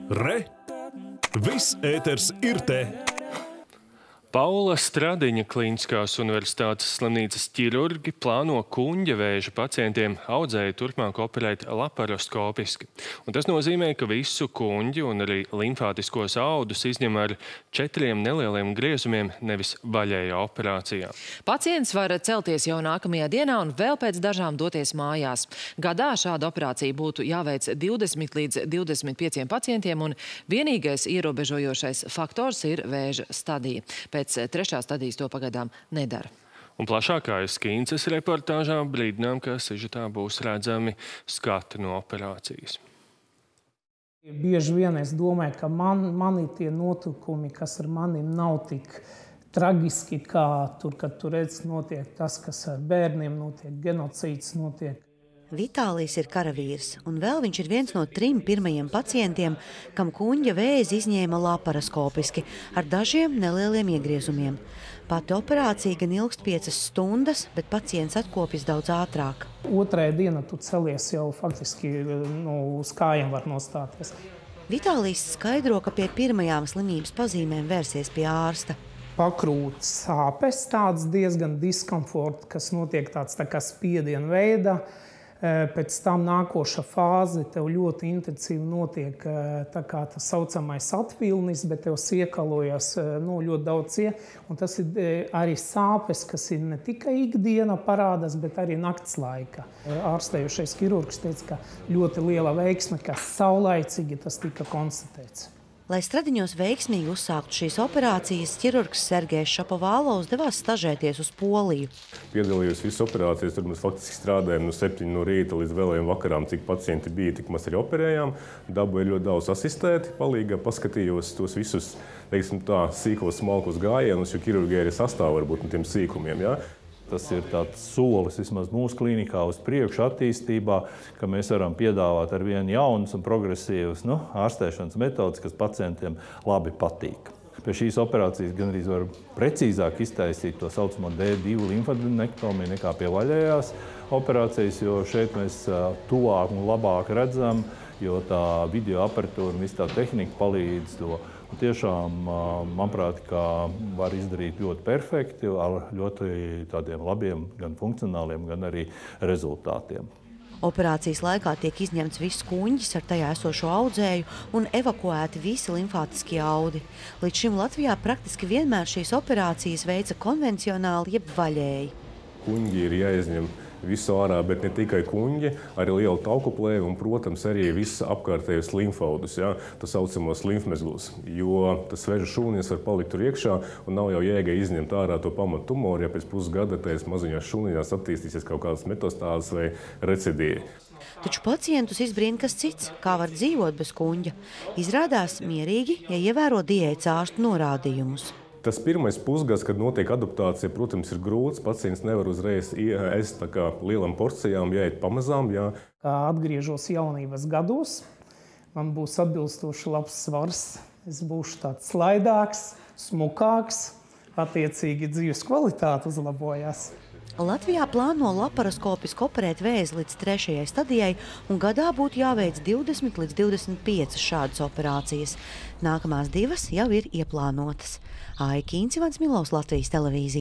Re! Viss ēters ir te! Paula Stradiņa Kliniskās universitātes slimnīcas ķirurgi plāno kuņģa vēža pacientiem audzēju turpmāk operēt laparoskopiski. Un tas nozīmē, ka visu kuņģi un arī limfātiskos audus izņem ar 4 nelieliem griezumiem, nevis vaļējā operācijā. Pacients var celties jau nākamajā dienā un vēl pēc dažām doties mājās. Gadā šāda operācija būtu jāveic 20 līdz 25 pacientiem, un vienīgais ierobežojošais faktors ir vēža stadija. Pēc 3. stadijas to pagaidām nedara. Un plašākā Skinces reportāžā brīdinām, ka sižetā būs redzami skati no operācijas. Bieži vien es domāju, ka mani tie notikumi, kas ar maniem nav tik tragiski, kā tur, kad tur redz notiek tas, kas ar bērniem notiek, genocīds notiek. Vitālijs ir karavīrs, un vēl viņš ir viens no 3 pirmajiem pacientiem, kam kuņģa vēzi izņēma laparoskopiski ar dažiem nelieliem iegriezumiem. Pati operācija gan ilgst 5 stundas, bet pacients atkopjas daudz ātrāk. Otrajā dienā tu celies jau faktiski uz kājām var nostāties. Vitālijs skaidro, ka pie pirmajām slimības pazīmēm vērsies pie ārsta. Pakrūtas sāpes, tāds diezgan diskomforts, kas notiek tāds tā kā spiediena veidā. Pēc tam nākoša fāze tev ļoti intensīvi notiek tā kā tas saucamais atvilnis, bet tev iekalojas ļoti daudz un tas ir arī sāpes, kas ir ne tikai ikdiena parādās, bet arī nakts laika. Ārstējušais ķirurgs teica, ka ļoti liela veiksme, ka saulaicīgi tas tika konstatēts. Lai Stradiņos veiksmīgi uzsāktu šīs operācijas, ķirurgs Sergejs Šapovālovs devās stažēties uz Poliju. Piedalījos visas operācijas, tur mēs faktiski strādājam no 7 no rīta līdz vēlējiem vakarām, cik pacienti bija, tik mēs arī operējām. Dabūju ļoti daudz asistēti, palīgā paskatījos tos visus, teiksim tā, sīkos, smalkos gājienus, jo ķirurgija arī sastāv varbūt no tiem sīkumiem, ja? Tas ir tāds solis vismaz mūsu klīnikā uz priekšu attīstībā, ka mēs varam piedāvāt ar vien jaunas un progresīvas ārstēšanas metodas, kas pacientiem labi patīk. Pie šīs operācijas gan arī var precīzāk iztaisīt to saucamo D2 limfadenektomiju nekā pie vaļējās operācijas, jo šeit mēs tuvāk un labāk redzam, jo tā video aparatūra un viss tā tehnika palīdz to. Un tiešām, manuprāt, ka var izdarīt ļoti perfekti, ar ļoti tādiem labiem, gan funkcionāliem, gan arī rezultātiem. Operācijas laikā tiek izņemts viss kuņģis ar tajā esošo audzēju un evakuēti visi limfātiskie audi. Līdz šim Latvijā praktiski vienmēr šīs operācijas veica konvencionāli jeb vaļēji. Kuņģi ir jāizņem visu ārā, bet ne tikai kuņģi, arī liela taukuplēve un, protams, arī viss apkārtējos limfaudus, ja, tas saucamos limfmezglus, jo tas vēža šūnies var palikt tur iekšā un nav jau jēga izņemt ārā to pamatu tumoru, ja pēc pusgada tajās maziņās šūniņās attīstīsies kaut kādas metastāzes vai recidīvi. Taču pacientus izbrīna kas cits, kā var dzīvot bez kuņģa. Izrādās mierīgi, ja ievēro diētas ārstu norādījumus. Tas pirmais pusgads, kad notiek adaptācija, protams, ir grūts. Pacients nevar uzreiz ēst tā kā lielām porcijām, jāiet pamazām. Jā. Kā atgriežos jaunības gados, man būs atbilstoši labs svars. Es būšu tāds slaidāks, smukāks, attiecīgi dzīves kvalitāte uzlabojās. Latvijā plāno laparoskopiski operēt vēzi līdz 3. stadijai, un gadā būtu jāveic 20 līdz 25 šādas operācijas. Nākamās 2 jau ir ieplānotas. Aija Kīncivans, Milovs, Latvijas televīzija.